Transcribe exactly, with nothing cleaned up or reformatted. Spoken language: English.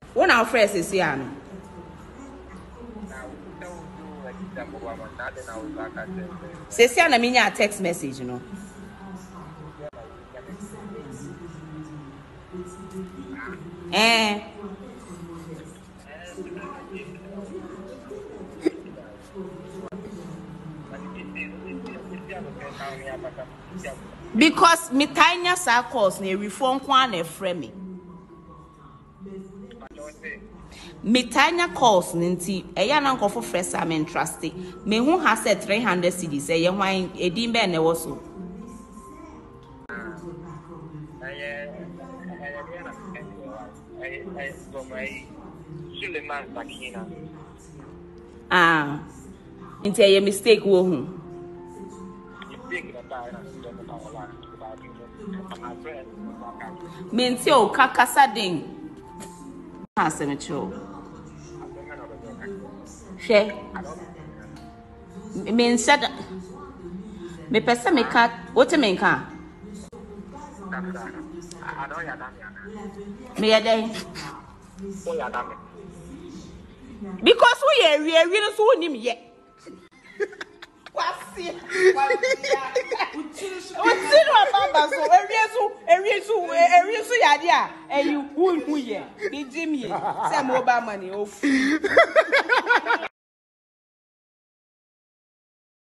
One our friends is here. Say, see, I mean, a text message, you know. Eh. Because me tiny circles ne reform kwan e frame me tiny calls nti eya na nkofo fresh am entrusty me hu ha say three hundred cedis e ye hwan edin be na wo so ah nti e mistake wo hu Menti o kakasa din. Asem cho. She. Me said me pese me ka what me ka. Me yade. Because we are we are so nim ye. What's it? What's it about? So, every so, every so, every so, yeah, and you who who yeah, be Jimmy, some mobile money off.